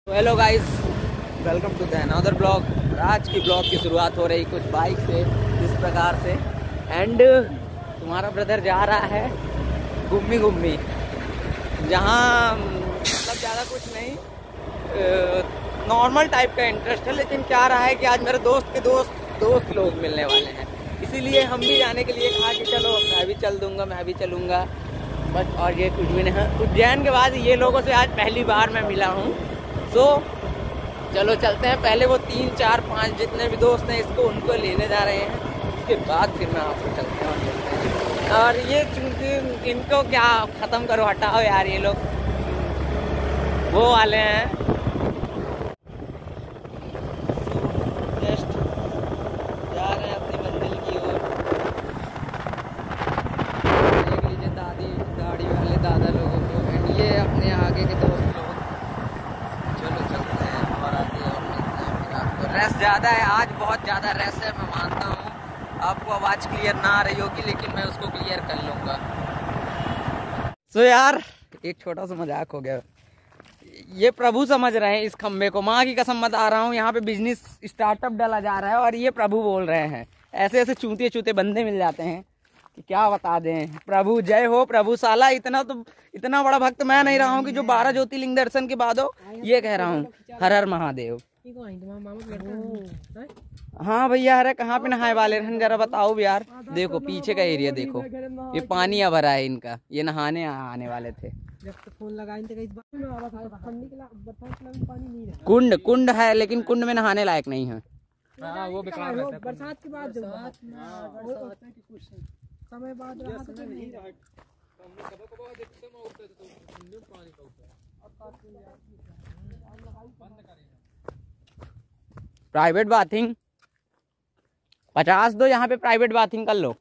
Hello guys, welcome to the another blog. आज की blog की शुरुआत हो रही कुछ बाइक से इस प्रकार से। एंड तुम्हारा ब्रदर जा रहा है घूमी घूमी, जहाँ मतलब ज़्यादा कुछ नहीं, नॉर्मल टाइप का इंटरेस्ट है, लेकिन क्या रहा है कि आज मेरे दोस्त के दोस्त लोग मिलने वाले हैं, इसीलिए हम भी जाने के लिए कहा कि चलो मैं भी चल दूँगा, मैं भी चलूँगा बस। और ये कुछ भी नहीं है। उज्जैन के बाद ये लोगों से आज पहली बार मैं मिला हूँ, तो चलो चलते हैं। पहले वो 3, 4, 5 जितने भी दोस्त हैं इसको उनको लेने जा रहे हैं, उसके बाद फिर मैं आपको चलते हैं। और ये चूंकि इनको क्या ख़त्म करो, हटाओ यार, ये लोग वो वाले हैं। जस्ट जा रहे हैं अपनी मंजिल की ओर। देख लीजिए दाढ़ी वाले दादा लोगों को, एंड ये अपने आगे के दोस्त लोग। चलो चलते हैं और आगे और मिलते हैं फिर आपको। रेस ज़्यादा है आज, बहुत ज़्यादा रेस है, मैं मानता हूँ। आपको आवाज़ क्लियर ना आ रही होगी, लेकिन मैं उसको क्लियर कर लूँगा। सो यार, एक छोटा सा मजाक हो गया। ये प्रभु समझ रहे हैं इस खम्बे को, माँ की कसम बता रहा हूँ। यहाँ पे बिजनेस स्टार्टअप डाला जा रहा है और ये प्रभु बोल रहे हैं। ऐसे ऐसे चूते चूते बंदे मिल जाते हैं कि क्या बता दें। प्रभु जय हो प्रभु। साला इतना बड़ा भक्त मैं नहीं रहा हूँ कि जो 12 ज्योतिर्लिंग दर्शन के बाद हो। ये कह रहा हूँ, हर हर महादेव। हाँ भैया, अरे कहाँ पे नहाए वाले हैं जरा बताओ यार। देखो पीछे का एरिया देखो, ये पानी आ भरा है इनका, ये नहाने आने वाले थे। कुंड है, लेकिन कुंड में नहाने लायक नहीं है। वो बरसात के बाद समय बाद प्राइवेट बाथिंग 50 दो, यहाँ पे प्राइवेट बाथिंग कर लो।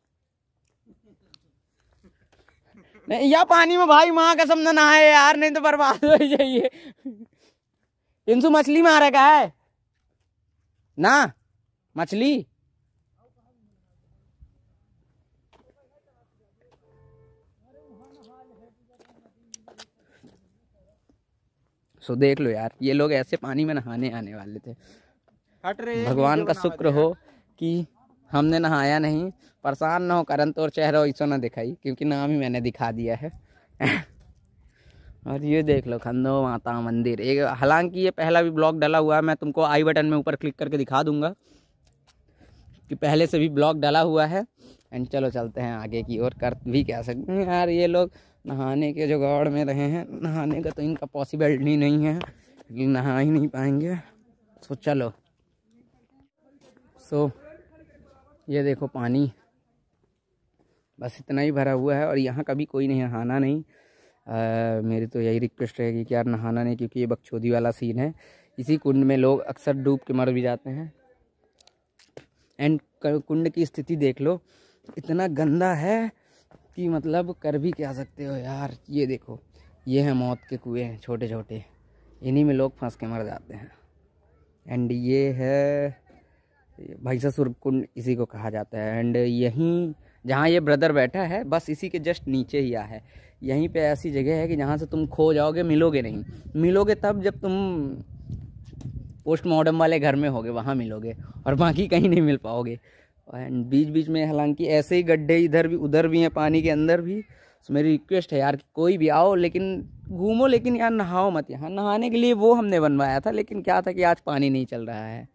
नहीं या पानी में भाई माँ कसम न नहाए यार, नहीं तो बर्बाद हो जाइए। इनसु मछली मारे का है ना, मछली। सो देख लो यार, ये लोग ऐसे पानी में नहाने आने वाले थे। भगवान का शुक्र हो कि हमने नहाया नहीं। परेशान ना हो करन, तोर चेहरा ऐसा ना दिखाई, क्योंकि नाम ही मैंने दिखा दिया है। और ये देख लो खंडो माता मंदिर। एक हालांकि ये पहला भी ब्लॉग डाला हुआ है, मैं तुमको आई बटन में ऊपर क्लिक करके दिखा दूंगा कि पहले से भी ब्लॉग डाला हुआ है। एंड चलो चलते हैं आगे की ओर। कर भी क्या सकते हैं यार, ये लोग नहाने के जुगाड़ में रहे हैं। नहाने का तो इनका पॉसिबिलिटी नहीं है, नहा ही नहीं पाएंगे। तो चलो। सो ये देखो पानी बस इतना ही भरा हुआ है और यहाँ कभी कोई नहीं नहाना नहीं। मेरी तो यही रिक्वेस्ट रहेगी कि यार नहाना नहीं, क्योंकि ये बकचोदी वाला सीन है। इसी कुंड में लोग अक्सर डूब के मर भी जाते हैं। एंड कुंड की स्थिति देख लो, इतना गंदा है कि मतलब कर भी क्या सकते हो यार। ये देखो, ये है मौत के कुएं छोटे छोटे, इन्हीं में लोग फंस के मर जाते हैं। एंड ये है भैंसासुर कुंड, इसी को कहा जाता है। एंड यहीं जहाँ ये ब्रदर बैठा है, बस इसी के जस्ट नीचे ही है। यहीं पे ऐसी जगह है कि जहाँ से तुम खो जाओगे, मिलोगे नहीं। मिलोगे तब जब तुम पोस्टमार्टम वाले घर में होगे, वहाँ मिलोगे, और बाकी कहीं नहीं मिल पाओगे। एंड बीच बीच में हालांकि ऐसे ही गड्ढे इधर भी उधर भी हैं, पानी के अंदर भी। तो मेरी रिक्वेस्ट है यार कि कोई भी आओ, लेकिन घूमो, लेकिन यार नहाओ मत। यहाँ नहाने के लिए वो हमने बनवाया था, लेकिन क्या था कि आज पानी नहीं चल रहा है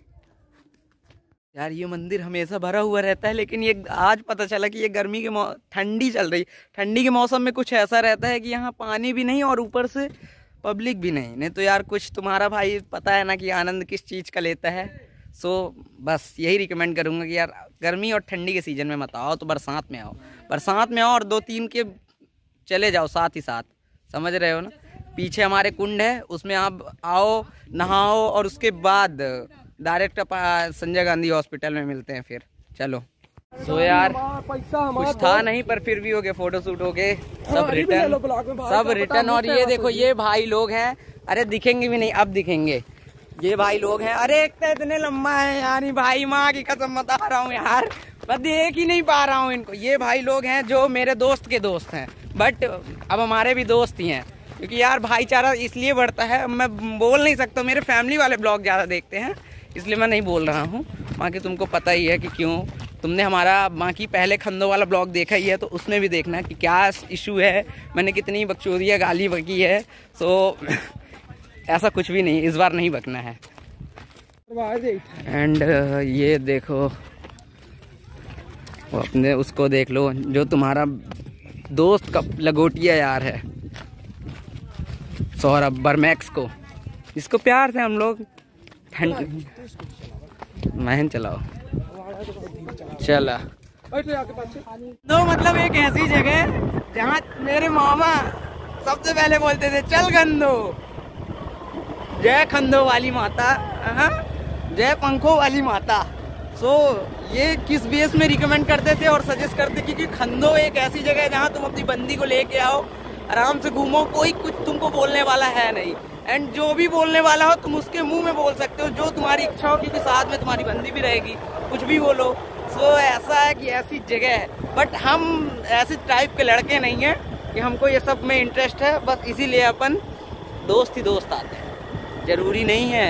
यार। ये मंदिर हमेशा भरा हुआ रहता है, लेकिन ये आज पता चला कि ये गर्मी के ठंडी चल रही। ठंडी के मौसम में कुछ ऐसा रहता है कि यहाँ पानी भी नहीं और ऊपर से पब्लिक भी नहीं तो यार कुछ तुम्हारा भाई पता है ना कि आनंद किस चीज़ का लेता है। सो बस यही रिकमेंड करूँगा कि यार गर्मी और ठंडी के सीज़न में मत आओ, तो बरसात में आओ। बरसात में आओ और 2-3 के चले जाओ साथ ही साथ, समझ रहे हो ना। पीछे हमारे कुंड है, उसमें आप आओ, नहाओ, और उसके बाद डायरेक्ट संजय गांधी हॉस्पिटल में मिलते हैं फिर। चलो। तो यार कुछ था नहीं, पर फिर भी हो गया, फोटो शूट हो गए, सब रिटर्न। और ये देखो, ये भाई लोग हैं, अरे दिखेंगे भी नहीं, अब दिखेंगे। ये भाई लोग हैं, अरे एक तो इतने लंबा है यार भाई, माँ की कसम बता रहा हूँ यार, मैं देख ही नहीं पा रहा हूँ इनको। ये भाई लोग हैं जो मेरे दोस्त के दोस्त हैं, बट अब हमारे भी दोस्त ही हैं, क्योंकि यार भाईचारा इसलिए बढ़ता है। मैं बोल नहीं सकता, मेरे फैमिली वाले ब्लॉग ज़्यादा देखते हैं इसलिए मैं नहीं बोल रहा हूँ। बाकी तुमको पता ही है कि क्यों। तुमने हमारा बाकी पहले खंदों वाला ब्लॉग देखा ही है, तो उसमें भी देखना कि क्या इशू है, मैंने कितनी बकचोदियाँ गाली बकी है। सो ऐसा कुछ भी नहीं, इस बार नहीं बकना है। एंड ये देखो, वो अपने उसको देख लो जो तुम्हारा दोस्त का लगोटिया यार है, सौरभ बर्मैक्स को। इसको प्यार से हम लोग महन चलाओ चला। तो मतलब एक ऐसी जगह जहाँ मेरे मामा सबसे पहले बोलते थे चल खंदो, जय खंदो वाली माता, जय पंखों वाली माता। सो ये किस बेस में रिकमेंड करते थे और सजेस्ट करते क्योंकि खंदो एक ऐसी जगह है जहाँ तुम अपनी बंदी को लेके आओ, आराम से घूमो, कोई कुछ तुमको बोलने वाला है नहीं। एंड जो भी बोलने वाला हो तुम उसके मुंह में बोल सकते हो जो तुम्हारी इच्छा हो, क्योंकि साथ में तुम्हारी बंदी भी रहेगी, कुछ भी बोलो। सो ऐसा है कि ऐसी जगह है। बट हम ऐसे टाइप के लड़के नहीं हैं कि हमको ये सब में इंटरेस्ट है, बस इसीलिए अपन दोस्त ही दोस्त आते हैं, जरूरी नहीं है।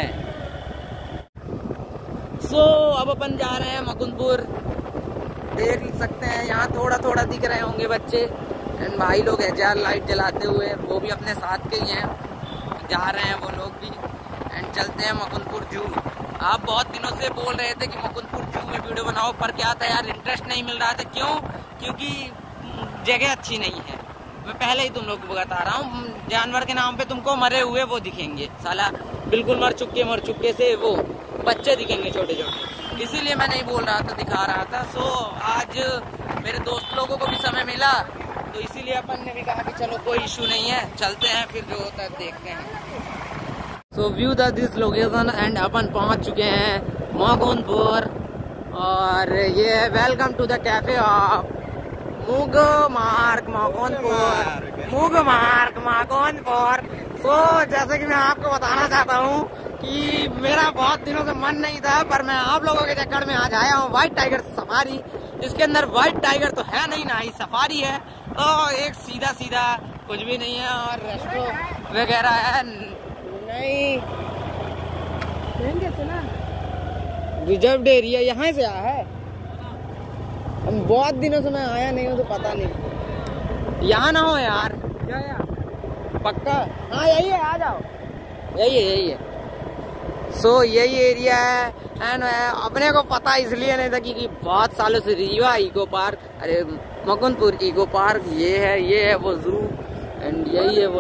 सो अब अपन जा रहे हैं मुकुंदपुर। देख सकते हैं यहाँ थोड़ा थोड़ा दिख रहे होंगे बच्चे एंड भाई लोग एचआर लाइट जलाते हुए, वो भी अपने साथ के ही हैं, जा रहे हैं वो लोग भी। एंड चलते हैं मुकुंदपुर जू। आप बहुत दिनों से बोल रहे थे कि मुकुंदपुर जू में वीडियो बनाओ, पर क्या था यार, इंटरेस्ट नहीं मिल रहा था। क्यों? क्योंकि जगह अच्छी नहीं है। मैं पहले ही तुम लोग को बता रहा हूँ, जानवर के नाम पे तुमको मरे हुए वो दिखेंगे, साला बिल्कुल मर चुके से वो बच्चे दिखेंगे छोटे छोटे, इसीलिए मैं नहीं बोल रहा था, दिखा रहा था। सो आज मेरे दोस्त लोगों को भी समय मिला तो इसीलिए अपन ने भी कहा कि चलो कोई इशू नहीं है, चलते हैं, फिर जो होता है देखते हैं। So view the this location and अपन पहुंच चुके हैं मुकुंदपुर और ये है welcome to the cafe of Mugmarg Mukundpur. तो जैसे कि मैं आपको बताना चाहता हूँ कि मेरा बहुत दिनों से मन नहीं था, पर मैं आप लोगों के चक्कर में आज आया हूँ व्हाइट टाइगर सफारी, जिसके अंदर व्हाइट टाइगर तो है नहीं, ना ही सफारी है, तो एक सीधा सीधा कुछ भी नहीं है और रेस्टोरेंट वगैरह है नहीं। रिजर्व एरिया यहाँ से आया है, हम बहुत दिनों से मैं आया नहीं हूँ तो पता नहीं। यहाँ ना हो यार, पक्का? हाँ यही है, आ जाओ, यही है। सो यही एरिया है एंड अपने को पता इसलिए नहीं था क्योंकि बहुत सालों से रीवा इको पार्क, अरे मुकुंदपुर इको पार्क ये है वो जू एंड यही है वो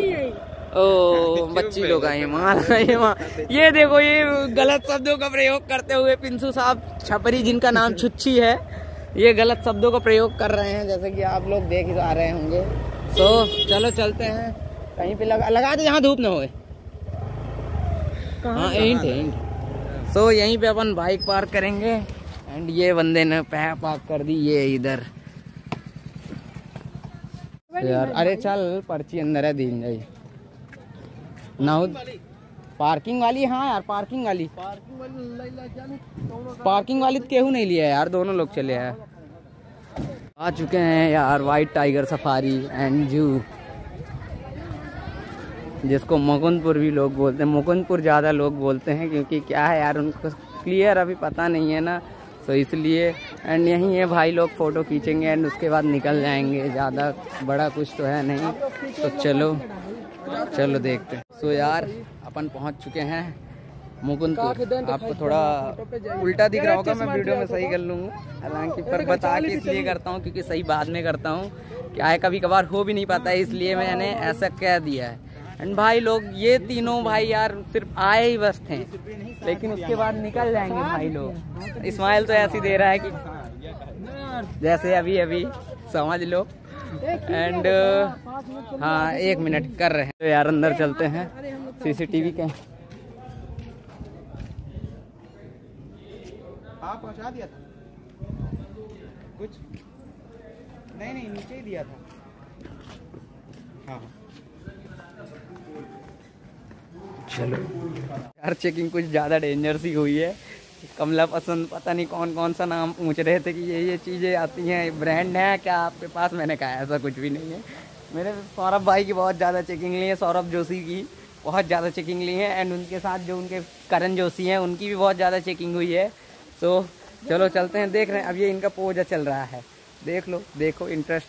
ओ बच्ची लोग आए वहाँ। ये देखो, ये गलत शब्दों का प्रयोग करते हुए पिंसू साहब छपरी, जिनका नाम छुच्छी है, ये गलत शब्दों का प्रयोग कर रहे हैं, जैसे कि आप लोग देख आ रहे होंगे। तो चलो चलते हैं कहीं पे, लगा दे जहाँ धूप न होए। हाँ यहीं। सो यहीं पे अपन बाइक पार्क करेंगे एंड ये बंदे ने पार्क कर दी ये इधर यार। अरे चल, पर्ची अंदर है, दीन जाई नाउद पार्किंग वाली। हाँ यार पार्किंग वाली तो केहू नहीं लिया यार, दोनों लोग चले हैं। आ चुके हैं यार व्हाइट टाइगर सफारी एंड जू, जिसको मुकुंदपुर भी लोग बोलते हैं। मुकुंदपुर ज़्यादा लोग बोलते हैं क्योंकि क्या है यार, उनको क्लियर अभी पता नहीं है ना, तो इसलिए। एंड यहीं है भाई लोग फोटो खींचेंगे एंड उसके बाद निकल जाएंगे, ज़्यादा बड़ा कुछ तो है नहीं। तो चलो देखते हैं। सो यार अपन पहुंच चुके हैं मुकुंदपुर। आपको थोड़ा उल्टा दिख रहा होगा, मैं वीडियो में सही कर लूँगा, हालांकि पर बता के इसलिए करता हूँ क्योंकि सही बाद में करता हूँ, क्या है कभी कभार हो भी नहीं पाता है, इसलिए मैंने ऐसा कह दिया है। एंड भाई लोग, ये तीनों भाई यार सिर्फ आए ही बस थे, लेकिन उसके बाद निकल जाएंगे भाई लोग। इस्माइल तो ऐसी दे रहा है कि जैसे अभी समझ लो। एंड हाँ 1 मिनट कर रहे हैं तो यार अंदर चलते हैं। सीसीटीवी के आप पहुंचा दिया था कुछ? नहीं नीचे ही दिया था। हाँ चलो यार, चेकिंग कुछ ज़्यादा डेंजर सी हुई है। कमला पसंद पता नहीं कौन सा नाम पूछ रहे थे कि ये चीज़ें आती हैं, ब्रांड है क्या आपके पास? मैंने कहा ऐसा कुछ भी नहीं है, मेरे सौरभ भाई की बहुत ज़्यादा चेकिंग ली है, सौरभ जोशी की बहुत ज़्यादा चेकिंग ली है, एंड उनके साथ जो उनके करण जोशी हैं उनकी भी बहुत ज़्यादा चेकिंग हुई है। तो चलो चलते हैं, देख रहे हैं। अब ये इनका पोजा चल रहा है, देख लो, देखो इंटरेस्ट।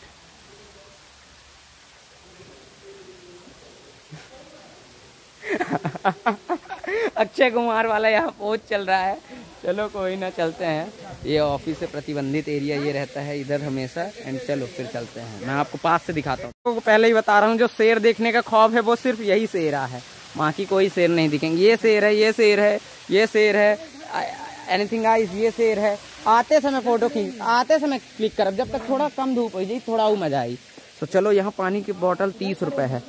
अक्षय कुमार वाला यहाँ पोज चल रहा है। चलो कोई ना, चलते हैं। ये ऑफिस से प्रतिबंधित एरिया ये रहता है इधर हमेशा। एंड चलो फिर चलते हैं, मैं आपको पास से दिखाता हूँ। तो पहले ही बता रहा हूँ, जो शेर देखने का ख्वाब है वो सिर्फ यही शेर है, बाकी कोई शेर नहीं दिखेंगे। ये शेर है, ये शेर है, ये शेर है, एनीथिंग आइज, ये शेर है। आते समय फोटो खींच, आते समय क्लिक कर, जब तक थोड़ा कम धूप हो जाए थोड़ा मजा आई। तो चलो, यहाँ पानी की बोतल 30 रुपए है।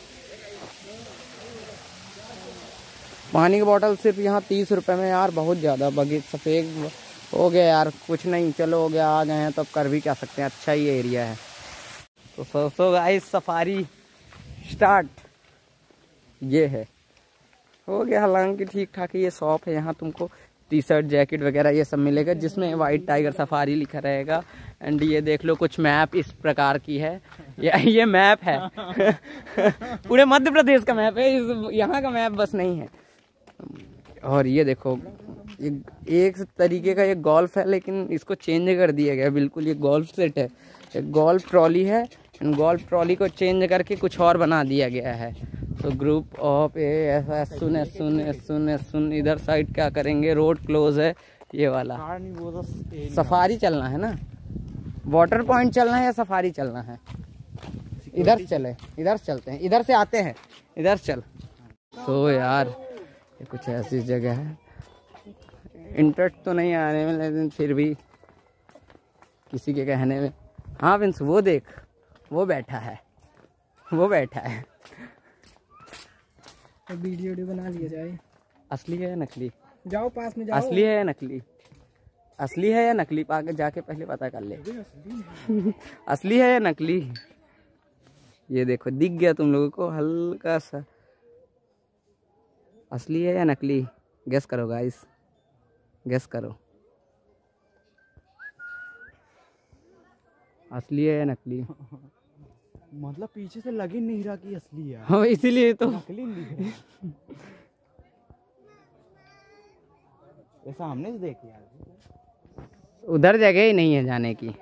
पानी की बोतल सिर्फ यहाँ 30 रुपए में यार, बहुत ज़्यादा। बगीच सफ़ेद हो गया यार, कुछ नहीं, चलो हो गया, आ गए हैं तो अब कर भी क्या सकते हैं, अच्छा ही एरिया है। तो गाइस सफारी स्टार्ट ये है, हो गया। हालांकि ठीक ठाक ये शॉप है, यहाँ तुमको टी शर्ट जैकेट वगैरह ये सब मिलेगा, जिसमें वाइट टाइगर सफारी लिखा रहेगा। एंड ये देख लो, कुछ मैप इस प्रकार की है, ये मैप है। पूरे मध्य प्रदेश का मैप है, यहाँ का मैप बस नहीं है। और ये देखो, एक तरीके का ये गोल्फ है, लेकिन इसको चेंज कर दिया गया बिल्कुल। ये गोल्फ सेट है, एक गोल्फ ट्रॉली है, गोल्फ ट्रॉली को चेंज करके कुछ और बना दिया गया है। तो ग्रुप ऑफ सुन इधर साइड क्या करेंगे, रोड क्लोज है ये वाला। सफारी चलना है ना, वाटर पॉइंट चलना है या सफारी चलना है? इधर चले, इधर चलते हैं, इधर से आते हैं, इधर चल। तो यार ये कुछ ऐसी जगह है, इंटरेस्ट तो नहीं आने में, लेकिन फिर भी किसी के कहने में। हाँ विंस, वो देख, वो बैठा है, वो बैठा है। तो वीडियो बना लिया जाए। असली है या नकली? जाओ पास में जाओ। असली है या नकली? असली है या नकली? पाके जाके पहले पता कर ले। असली है या नकली? ये देखो, दिख गया तुम लोगों को हल्का सा। असली है या नकली? गेस करो गाइस, गेस करो, असली है या नकली? मतलब पीछे से लग ही नहीं रहा कि असली है। हाँ, इसीलिए तो नकली नहीं है। ये सामने से देख यार, उधर जगह ही नहीं है जाने की।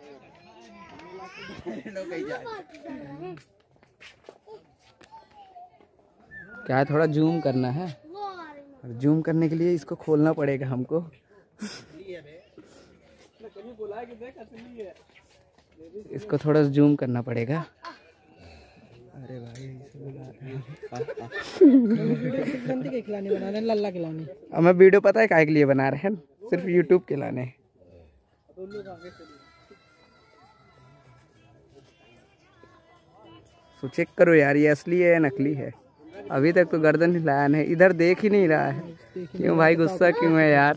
क्या है, थोड़ा जूम करना है, और जूम करने के लिए इसको खोलना पड़ेगा हमको। इसको थोड़ा जूम करना पड़ेगा। अरे भाई खिलाने बनाने, लल्ला खिलाने। अब मैं वीडियो पता है काय के लिए बना रहे हैं, सिर्फ यूट्यूब के लाने। तो चेक करो यार, ये असली है या नकली है। अभी तक तो गर्दन हिलाया नहीं, इधर देख ही नहीं रहा है। क्यों भाई, गुस्सा क्यों है यार?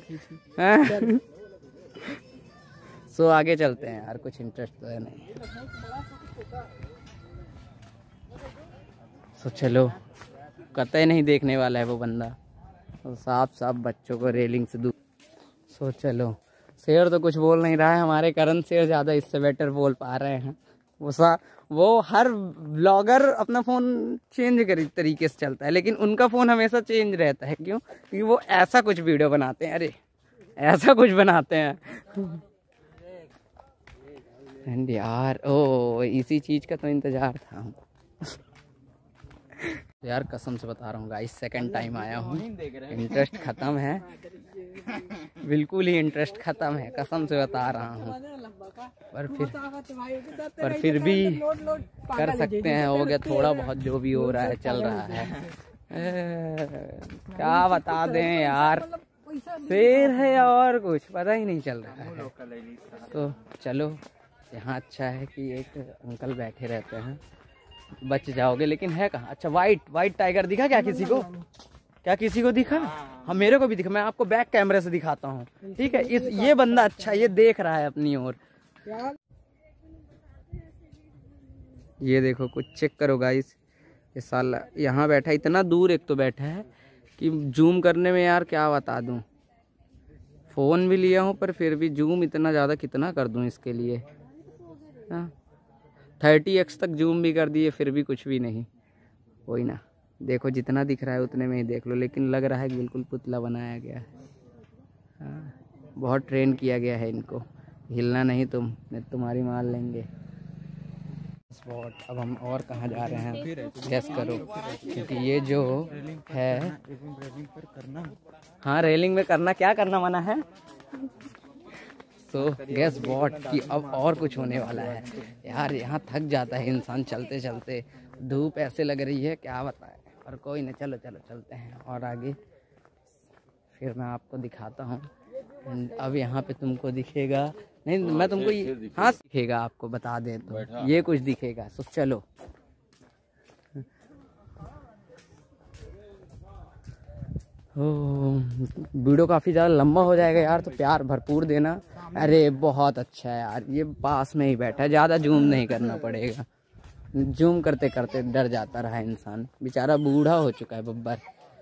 सो आगे चलते हैं यार, कुछ इंटरेस्ट तो है नहीं। सो चलो, कतई नहीं देखने वाला है वो बंदा, तो साफ साफ बच्चों को रेलिंग से दूर। सो चलो, शेर तो कुछ बोल नहीं रहा है, हमारे करण शेर ज़्यादा इससे बेटर बोल पा रहे हैं। वो हर ब्लॉगर अपना फ़ोन चेंज कर तरीके से चलता है, लेकिन उनका फ़ोन हमेशा चेंज रहता है। क्यों? क्योंकि वो ऐसा कुछ वीडियो बनाते हैं, अरे ऐसा कुछ बनाते हैं। एंड यार, ओ इसी चीज़ का तो इंतज़ार था हमको। यार कसम से बता रहा हूँ गाइस, सेकंड टाइम आया हूँ, इंटरेस्ट ख़त्म है, बिल्कुल ही इंटरेस्ट ख़त्म है, कसम से बता रहा हूँ। पर फिर भी कर सकते हैं, हो गया थोड़ा बहुत जो भी हो रहा है, चल रहा है। क्या बता दें यार, शेर है या और कुछ पता ही नहीं चल रहा है। तो चलो, यहाँ अच्छा है कि एक अंकल बैठे रहते हैं, बच जाओगे। लेकिन है कहाँ? अच्छा, वाइट टाइगर दिखा क्या किसी को? क्या किसी को दिखा? हाँ, मेरे को भी दिखा। मैं आपको बैक कैमरे से दिखाता हूँ, ठीक है? ये बंदा अच्छा, ये देख रहा है अपनी ओर। ये देखो, कुछ चेक करो गाइस, ये साला यहाँ बैठा, इतना दूर एक तो बैठा है कि जूम करने में यार क्या बता दूँ। फ़ोन भी लिया हूँ, पर फिर भी जूम इतना ज़्यादा कितना कर दूँ इसके लिए। हाँ, 30x तक जूम भी कर दिए फिर भी कुछ भी नहीं। वही ना, देखो जितना दिख रहा है उतने में ही देख लो, लेकिन लग रहा है कि बिल्कुल पुतला बनाया गया है। हाँ, बहुत ट्रेन किया गया है इनको, हिलना नहीं तुम, नहीं तुम्हारी मार लेंगे। स्पॉट अब हम और कहाँ जा रहे हैं गैस करो, क्योंकि ये जो है रेलिंग पर करना। हाँ रेलिंग में करना, क्या करना मना है। तो गैस वॉट कि अब और कुछ होने वाला है यार। यहाँ थक जाता है इंसान चलते चलते, धूप ऐसे लग रही है क्या बताए, और कोई नहीं, चलो चलो चलते हैं और आगे फिर मैं आपको दिखाता हूँ। अब यहाँ पे तुमको दिखेगा नहीं, मैं तुमको हाँ दिखेगा, आपको बता दे तो ये कुछ दिखेगा। तो चलो वीडियो काफ़ी ज़्यादा लंबा हो जाएगा यार, तो प्यार भरपूर देना। अरे बहुत अच्छा है यार, ये पास में ही बैठा है, ज़्यादा जूम नहीं करना पड़ेगा। जूम करते करते डर जाता रहा इंसान, बेचारा बूढ़ा हो चुका है बब्बर।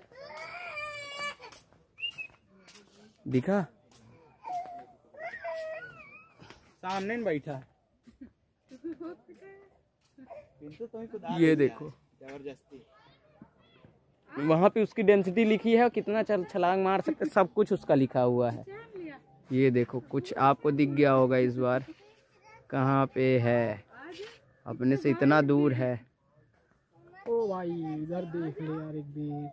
दिखा सामने बैठा ये देखो, जबरदस्ती वहाँ पे उसकी डेंसिटी लिखी है, कितना छलांग मार सकते, सब कुछ उसका लिखा हुआ है। ये देखो, कुछ आपको दिख गया होगा इस बार, कहाँ पे है, अपने से इतना दूर है। ओ भाई इधर देख ले यार, एक भी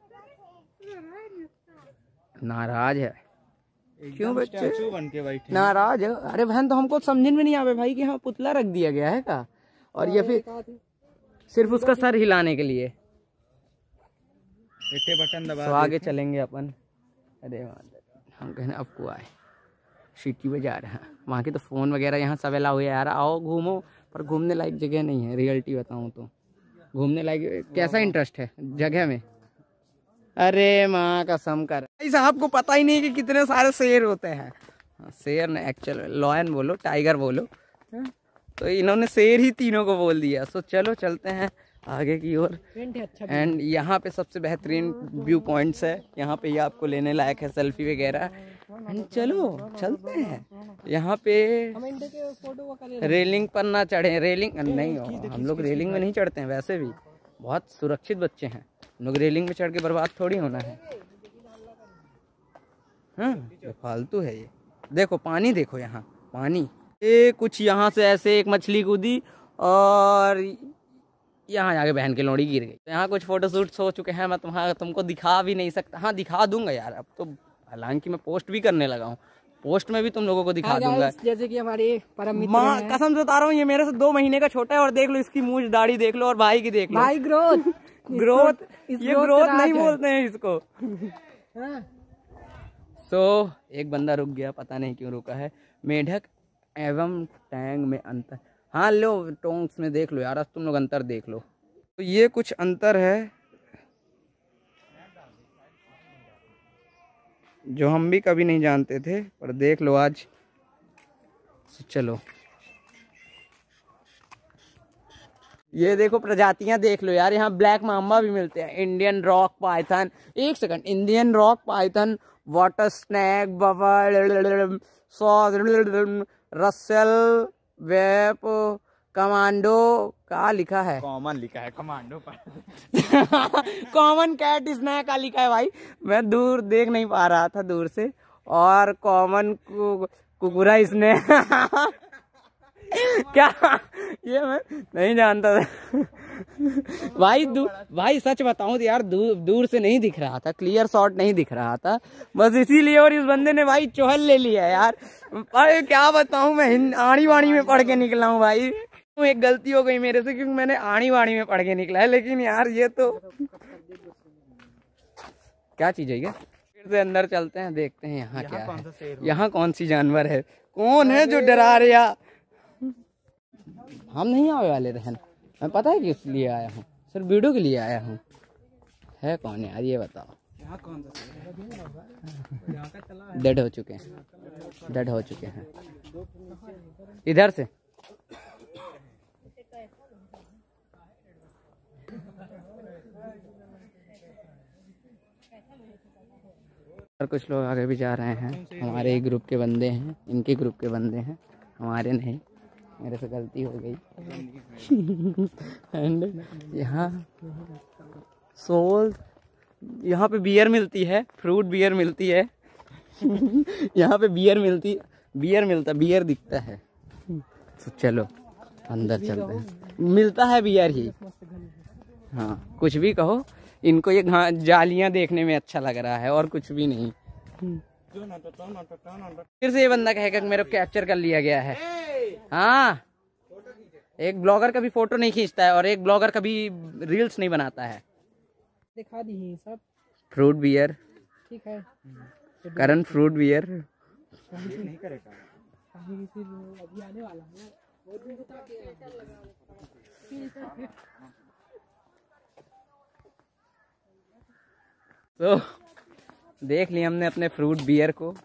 नाराज है क्यों बच्चे, स्टैचू बन के बैठे नाराज है। अरे बहन, तो हमको समझ में नहीं आवे भाई कि हाँ पुतला रख दिया गया है का, और ये फिर सिर्फ उसका सर हिलाने के लिए। बटन दबा तो आगे चलेंगे अपन। अरे हम कहना आपको आए सीटी बजा रहा है, वहाँ के तो फ़ोन वगैरह यहाँ सब अलाउ है यार, आओ घूमो, पर घूमने लायक जगह नहीं है। रियलिटी बताऊँ तो घूमने लायक कैसा इंटरेस्ट है जगह में, अरे माँ कसम कर ऐसा आपको पता ही नहीं कि कितने सारे शेर होते हैं। शेर ने एक्चुअल लॉयन बोलो, टाइगर बोलो, तो इन्होंने शेर ही तीनों को बोल दिया। सो चलो चलते हैं आगे की ओर। एंड यहाँ पे सबसे बेहतरीन व्यू पॉइंट्स है, यहाँ पे ये आपको लेने लायक है सेल्फी वगैरह। एंड चलो चलते हैं यहाँ पे। रेलिंग पर ना चढ़े, रेलिंग नहीं हो, हम लोग रेलिंग में नहीं चढ़ते हैं, वैसे भी बहुत सुरक्षित बच्चे हैं हम लोग, रेलिंग में चढ़ के बर्बाद थोड़ी होना है। हाँ फालतू है ये। देखो पानी, देखो यहाँ पानी, ये कुछ यहाँ से ऐसे एक मछली कूदी और यहाँ जाके बहन की लोड़ी गिर गई। यहाँ कुछ फोटोशूट्स हो चुके हैं, मैं तुमको दिखा भी नहीं सकता। हाँ दिखा दूंगा यार, अब तो हालांकि मैं पोस्ट भी करने लगा हूँ, पोस्ट में भी तुम लोगों को दिखा दूंगा। जैसे कि हमारे परम मित्र माँ कसम से बता रहा हूँ, ये मेरे से 2 महीने का छोटा है, और देख लो इसकी मूंछ दाढ़ी देख लो, और भाई की देख लो। भाई ग्रोथ ग्रोथ, ये ग्रोथ नहीं बोलते हैं इसको। सो एक बंदा रुक गया, पता नहीं क्यों रुका है। मेढक एवं टैंग में अंतर, हाँ लो टोंग्स में देख लो यार, आज तुम लोग अंतर देख लो। तो ये कुछ अंतर है जो हम भी कभी नहीं जानते थे, पर देख लो आज। चलो ये देखो प्रजातियां देख लो यार, यहाँ ब्लैक मामा भी मिलते हैं, इंडियन रॉक पाइथन, एक second, Indian rock python, water snake, bubble, Russell, viper, commando, क्या लिखा है, कॉमन लिखा है कमांडो पर। कॉमन कैट स्नैक का लिखा है भाई, मैं दूर देख नहीं पा रहा था दूर से। और कॉमन कुकुरा स्नैक क्या, ये मैं नहीं जानता था भाई। भाई सच बताऊं तो यार दूर से नहीं दिख रहा था, क्लियर शॉट नहीं दिख रहा था बस, इसीलिए। और इस बंदे ने भाई चोहल ले लिया यार। अरे क्या बताऊं, मैं आड़ी वाणी में पढ़ के निकला हूँ भाई। एक गलती हो गई मेरे से, क्योंकि मैंने आड़ी वाणी में पढ़ के निकला है, लेकिन यार ये तो क्या चीज है ये। फिर से अंदर चलते हैं, देखते हैं यहाँ क्या है, यहाँ कौन सी जानवर है, कौन है जो डरा रहा। हम नहीं आने वाले रहन, मैं पता है किस लिए आया हूँ, सिर्फ वीडियो के लिए आया हूँ। है कौन यार ये बताओ। डेड हो चुके हैं, डेड हो चुके हैं। इधर से और कुछ लोग आगे भी जा रहे हैं, हमारे ही ग्रुप के बंदे हैं, इनके ग्रुप के बंदे हैं, हमारे नहीं। मेरे से गलती हो गई। एंड यहाँ सोल, यहाँ पे बियर मिलती है, फ्रूट बियर मिलती है। यहाँ पे बियर दिखता है। तो चलो अंदर चलते हैं, मिलता है बियर ही। हाँ कुछ भी कहो, इनको ये जालियां देखने में अच्छा लग रहा है और कुछ भी नहीं। फिर से ये बंदा कहेगा कि मेरे को कैप्चर कर लिया गया है। हाँ, एक ब्लॉगर कभी फोटो नहीं खींचता है और एक ब्लॉगर कभी रील्स नहीं बनाता है। दिखा दी सब फ्रूट बियर, ठीक है। करण फ्रूट बियर नहीं करेगा। अभी आने वाला है। तो देख लिया हमने अपने फ्रूट बियर को।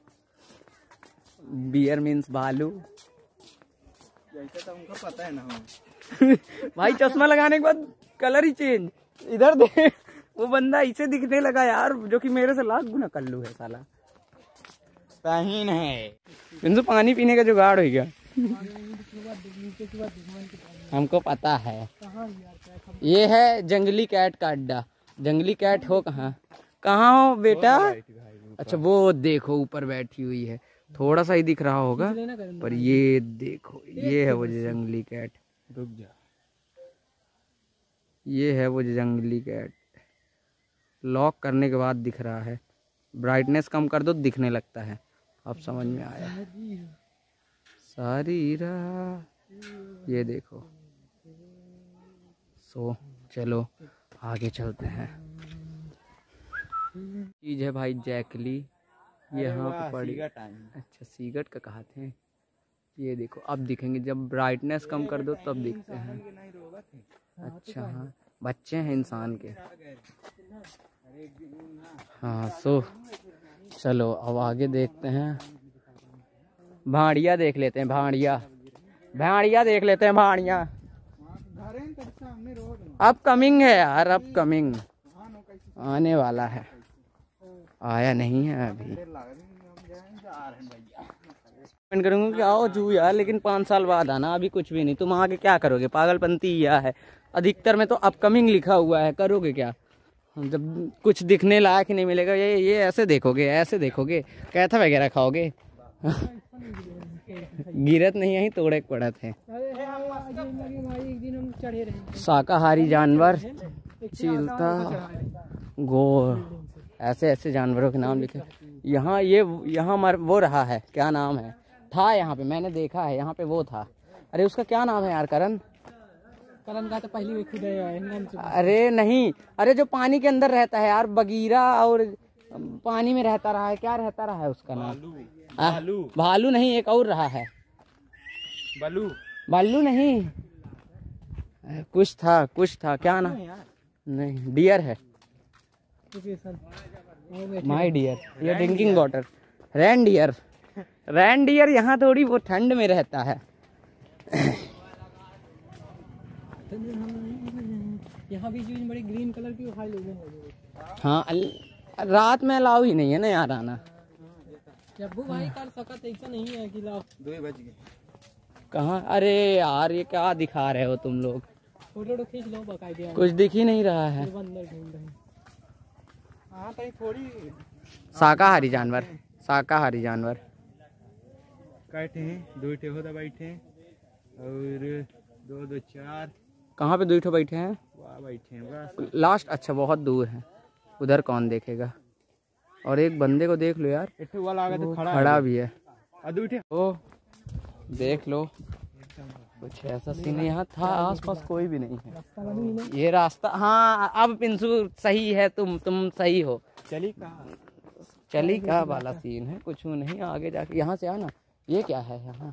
बियर मीन्स भालू। जैसे तो उनको पता है ना। भाई चश्मा लगाने के बाद कलर ही चेंज। इधर देख, वो बंदा इसे दिखने लगा यार, जो कि मेरे से लाख गुना कल्लू है साला। पाहीन है। इनसे पानी पीने का जुगाड़ हो गया। हमको पता है। ये है जंगली कैट का अड्डा। जंगली कैट हो कहाँ? कहाँ हो बेटा? अच्छा वो देखो ऊपर बैठी हुई है, थोड़ा सा ही दिख रहा होगा पर ये देखो, ये है वो जंगली कैट। रुक जा, ये है वो जंगली कैट। लॉक करने के बाद दिख रहा है, ब्राइटनेस कम कर दो दिखने लगता है। अब समझ में आया। सारी राह ये देखो। सो चलो आगे चलते हैं। चीज है भाई जैकली, यहाँ पे पड़ी। अच्छा सीगट का कहा थे। ये देखो अब दिखेंगे, जब ब्राइटनेस कम कर दो तब दिखते हैं। अच्छा हाँ, बच्चे हैं इंसान के। हाँ सो चलो अब आगे देखते हैं। भाड़िया देख लेते हैं, भाड़िया देख लेते हैं। भाड़िया अब कमिंग है यार, अब कमिंग आने वाला है, आया नहीं है अभी। कमेंट करूँगा कि आओ जू यार, लेकिन 5 साल बाद आना, अभी कुछ भी नहीं। तुम आगे क्या करोगे? पागलपंती यह है, अधिकतर में तो अपकमिंग लिखा हुआ है, करोगे क्या जब कुछ दिखने लायक ही नहीं मिलेगा? ये ऐसे देखोगे कैथा वगैरह खाओगे? गिरत नहीं है, तोड़े पड़त है। शाकाहारी जानवर, चीलता, गोर, ऐसे जानवरों के नाम लिखे। यहाँ वो रहा है, क्या नाम है? था यहाँ पे, मैंने देखा है यहाँ पे वो था। अरे उसका क्या नाम है यार? करण का तो पहली खुद है। अरे नहीं, अरे जो पानी के अंदर रहता है यार, बगीरा और पानी में रहता रहा है, क्या रहता रहा है उसका नाम? भालू नहीं, एक और रहा है। बालू नहीं, कुछ था क्या नाम? नहीं, डियर है। माई डियर, ये ड्रिंकिंग वाटर। रैनडियर यहाँ थोड़ी वो ठंड में रहता है। यहाँ भी चीज बड़ी ग्रीन कलर की खाई लोगे। हाँ रात में अलाउ ही नहीं है ना यार आना। जब भाई कर सकत ऐसा नहीं है कि लाओ 2 बज गए। कहाँ? अरे यार ये क्या दिखा रहे हो तुम लोग? फोटो खींच लो, बकायदे कुछ दिख ही नहीं रहा है। हाँ तो थोड़ी शाकाहारी जानवर कैटे हैं, 2 ठे होता बैठे और 2 4। कहाँ पे 2 बैठे हैं? वहाँ बैठे हैं बस लास्ट। अच्छा बहुत दूर है, उधर कौन देखेगा? और एक बंदे को देख लो यार, तो खड़ा भी है। ओ देख लो, कुछ ऐसा सीन यहाँ था। आसपास कोई भी नहीं है। ये रास्ता, हाँ अब पिंसू सही है, तुम सही हो। चली का वाला सीन है, कुछ नहीं। आगे जाके यहाँ से आना। ये क्या है यहाँ?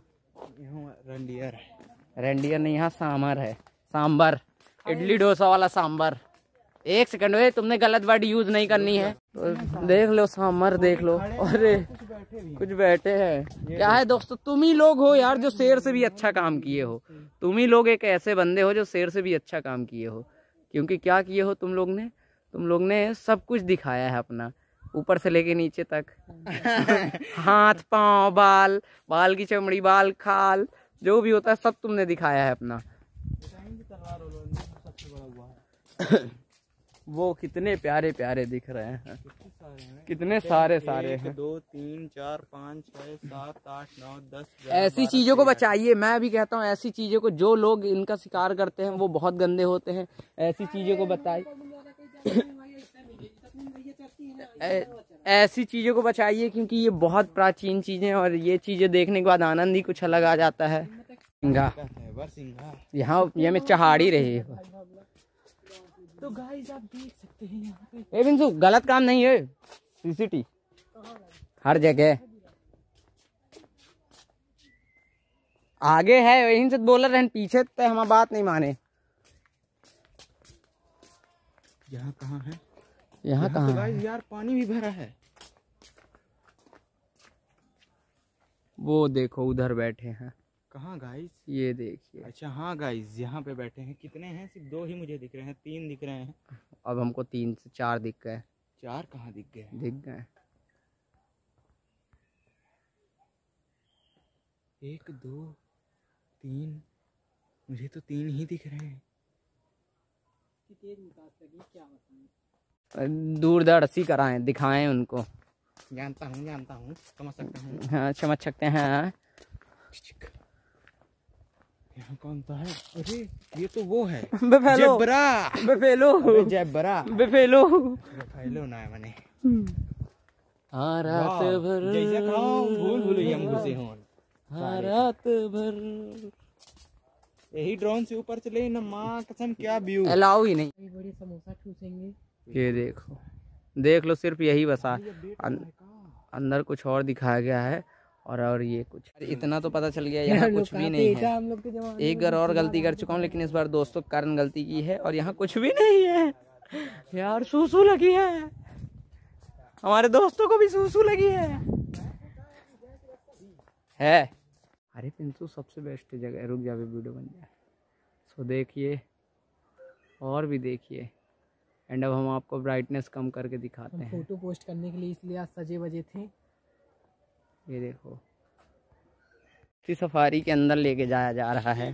रेंडियर नहीं, यहाँ सांबर है। सांबर, इडली डोसा वाला सांबर। एक सेकंड में, तुमने गलत वर्ड यूज नहीं करनी है। तो देख लो सांबर, देख लो। अरे कुछ बैठे हैं। क्या है दोस्तों, तुम ही लोग हो यार जो शेर से भी अच्छा काम किए हो। तुम ही लोग एक ऐसे बंदे हो जो शेर से भी अच्छा काम किए हो। क्योंकि क्या किए हो तुम लोग ने सब कुछ दिखाया है अपना, ऊपर से लेके नीचे तक। हाथ पांव, बाल की चमड़ी, बाल खाल, जो भी होता है सब तुमने दिखाया है अपना। वो कितने प्यारे प्यारे दिख रहे हैं, कितने सारे हैं। 2 3 4 5 6 7 8 9 10। ऐसी चीजों को बचाइए, मैं भी कहता हूँ ऐसी चीजों को, जो लोग इनका शिकार करते हैं वो बहुत गंदे होते हैं। ऐसी चीजों को ऐसी चीजों को बचाइए, क्योंकि ये बहुत प्राचीन चीजें हैं और ये चीजें देखने के बाद आनंद ही कुछ अलग आ जाता है। यहाँ ये में चहाड़ी रही है। तो गाइस आप देख सकते हैं यहाँ पे। बिंसु गलत काम नहीं है, सीसीटी हर जगह आगे है, वहीं से बोल रहे हैं पीछे तो हम बात नहीं माने। यहाँ कहाँ है? यहाँ कहाँ तो गाइस यार पानी भी भरा है। वो देखो उधर बैठे हैं। कहाँ गाइस? ये देखिए। अच्छा हाँ गाइस, यहाँ पे बैठे हैं। कितने हैं? सिर्फ 2 ही मुझे दिख रहे हैं, 3 दिख रहे हैं। अब हमको 3 से 4 दिख गए। 4 कहाँ दिख गए? दिख गए 1 2 3, मुझे तो 3 ही दिख रहे हैं। दूरदर्शी कराएं, दिखाएं उनको। जानता हूँ, समझ सकता हूँ। हाँ समझ सकते हैं। यहाँ कौन सा है? अरे ये तो वो है बफेलो ना है मैंने। हाँ रात भर जैसे भूल हम घुसे हों। हाँ रात भर यही ड्रोन से ऊपर चले ना, माँ कसम क्या व्यू। अलाउ ही नहीं। बड़े समोसा ठूसेंगे। ये देखो, देख लो, सिर्फ यही बसा, अंदर कुछ और दिखाया गया है। और ये कुछ इतना तो पता चल गया, यहाँ कुछ भी नहीं है। हम लोग के जमाने एक बार और गलती कर चुका हूँ, लेकिन इस बार दोस्तों के कारण गलती की है और यहाँ कुछ भी नहीं है। यार सूसू लगी है, हमारे दोस्तों को भी सूसू लगी है। अरे पिंटू सबसे बेस्ट जगह है, रुक जा वीडियो बन जाए। सो देखिए और भी देखिए, एंड अब हम आपको ब्राइटनेस कम करके दिखाते हैं। फोटो पोस्ट करने के लिए इसलिए आज सजे बजे थे। ये देखो सफारी के अंदर लेके जाया जा रहा है।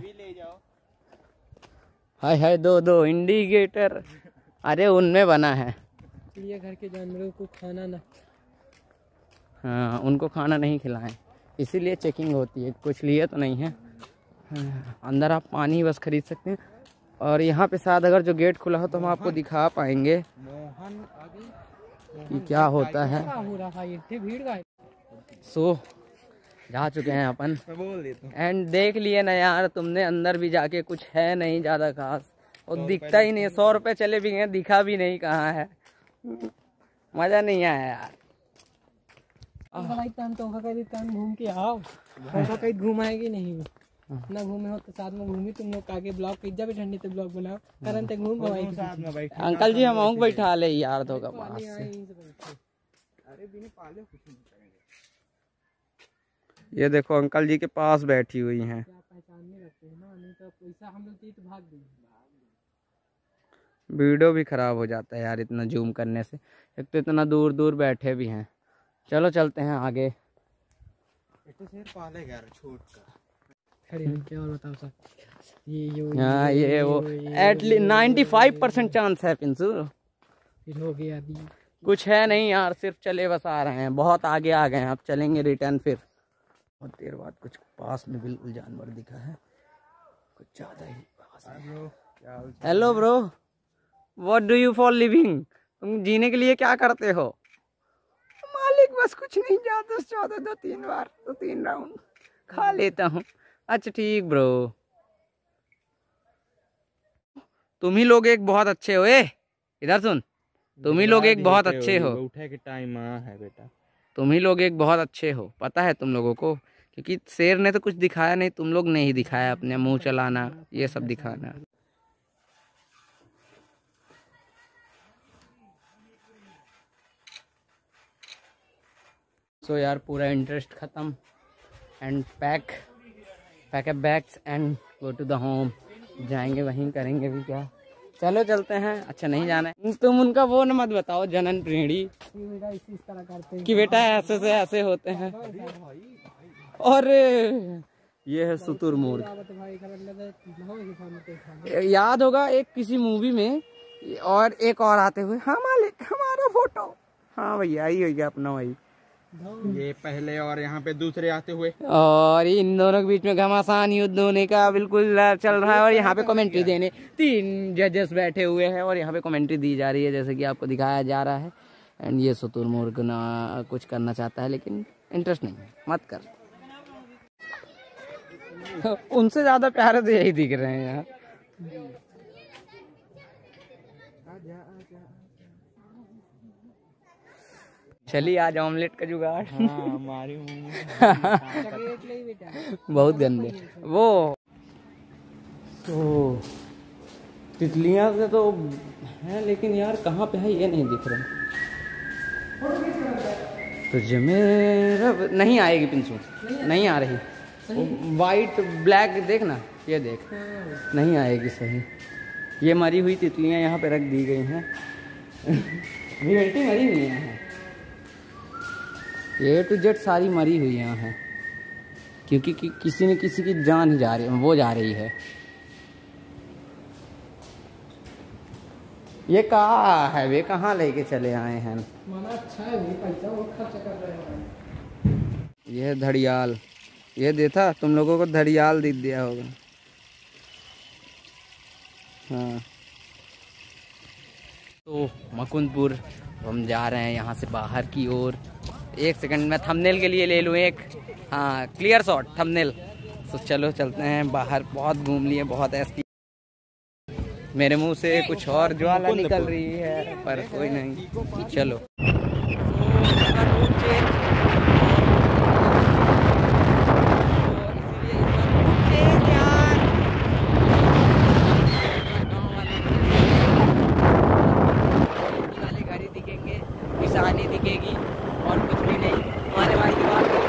हाय हाय 2 इंडिकेटर, अरे उनमें बना है। चिड़ियाघर के जानवरों को खाना ना, हाँ उनको खाना नहीं खिलाएं, इसीलिए चेकिंग होती है। कुछ लिए तो नहीं है। अंदर आप पानी बस खरीद सकते हैं। और यहाँ पे शायद अगर जो गेट खुला हो तो हम आपको दिखा पाएंगे कि क्या होता है। सो जा चुके हैं अपन, एंड देख लिए ना यार तुमने, अंदर भी जाके कुछ है नहीं ज़्यादा खास, और दिखता ही नहीं। 100 रुपये चले भी गए, दिखा भी नहीं कहाँ है। मज़ा नहीं आया यार। घूम के आओ, कहीं घुमाएगी नहीं ना, घूमे हो तो साथ में घूमी। तुम लोग आगे ब्लॉग पिज्जा भी ठंडी तो ब्लॉग बनाओ, करन तक घूम साथ में बैठ। अंकल जी हम बैठा ले यार दो का पास से। अरे बिना पाले कुछ नहीं करेंगे। ये देखो अंकल जी के पास बैठी हुई हैं। पहचानने लगते हैं ना, नहीं तो पैसा हम लोग तो भाग देंगे। वीडियो भी खराब हो जाता है यार इतना जूम करने से, एक तो इतना दूर दूर बैठे भी हैं। चलो चलते हैं आगे। तो शेर पालेगा यार छोट का। खड़े क्या और बताओ सर, ये वो एटलीस्ट 95% चांस है पिंसू। फिर हो गया अभी कुछ है नहीं यार, सिर्फ चले बस आ रहे हैं, बहुत आगे आ गए हैं। अब चलेंगे रिटर्न फिर। बहुत देर बाद कुछ पास में बिल्कुल जानवर दिखा है, कुछ ज़्यादा ही पास में। Hello bro, what do you for living? तुम जीने के लिए क्या करते हो? मालिक बस कुछ नहीं, ज़्यादा से ज़्यादा 2-3 बार 2-3 राउंड खा लेता हूँ। अच्छा ठीक ब्रो, तुम ही लोग एक बहुत अच्छे हो। इधर सुन, तुम ही लोग एक बहुत अच्छे हो। उठे के टाइम है बेटा, तुम ही लोग एक बहुत अच्छे हो, पता है तुम लोगों को, क्योंकि शेर ने तो कुछ दिखाया नहीं, तुम लोग ने ही दिखाया अपने मुंह चलाना, ये सब दिखाना। सो यार पूरा इंटरेस्ट खत्म, and pack up bags and go to the home. जाएंगे वहीं, करेंगे भी क्या। चलो चलते हैं। अच्छा नहीं जाना है, तुम उनका वो न मत बताओ जनन प्रेणी इस तरह करते हैं कि बेटा ऐसे से ऐसे होते हैं। और ये है शुतुरमुर्ग। भाई याद होगा एक किसी मूवी में, और एक और आते हुए, हाँ मालिक हमारा फोटो। हाँ भैया यही हो गया अपना भाई। ये पहले और यहाँ पे दूसरे आते हुए, और इन दोनों के बीच में घमासान युद्ध होने का बिल्कुल चल रहा है। और यहाँ पे कमेंट्री देने 3 जजेस बैठे हुए हैं और यहाँ पे कमेंट्री दी जा रही है जैसे कि आपको दिखाया जा रहा है। एंड ये शुतुरमुर्ग ना कुछ करना चाहता है लेकिन इंटरेस्ट नहीं है, मत कर। उनसे ज्यादा प्यारे तो यही दिख रहे हैं यहाँ। चलिए आज ऑमलेट का जुगाड़। हमारी बहुत गंदे वो। तो तितलियां से तो है लेकिन यार कहाँ पे है ये नहीं दिख रहा। तो जमेरा नहीं आएगी पिंसू, नहीं आ रही। वाइट ब्लैक देखना, ये देख नहीं आएगी सही। ये मरी हुई तितलियां यहाँ पे रख दी गई हैं। मरी हुई हैं, A to Z सारी मरी हुई यहाँ है क्योंकि किसी न किसी की जान ही जा रही है, वो जा रही है। ये कहाँ है, वे कहाँ लेके चले आए हैं। अच्छा है, पैसा वो खर्च कर रहे हैं। ये घड़ियाल, ये देखा तुम लोगों को घड़ियाल दिख दिया होगा। हाँ तो मुकुंदपुर हम जा रहे हैं यहाँ से बाहर की ओर। एक सेकंड में थंबनेल के लिए ले लूँ एक, हाँ क्लियर शॉट थंबनेल। तो चलो चलते हैं बाहर। बहुत घूम लिए, बहुत ऐसी मेरे मुंह से कुछ और ज्वाला निकल रही है पर कोई नहीं। चलो दिखेंगे, किसानी दिखेगी और कुछ भी नहीं। हमारे भाई की बात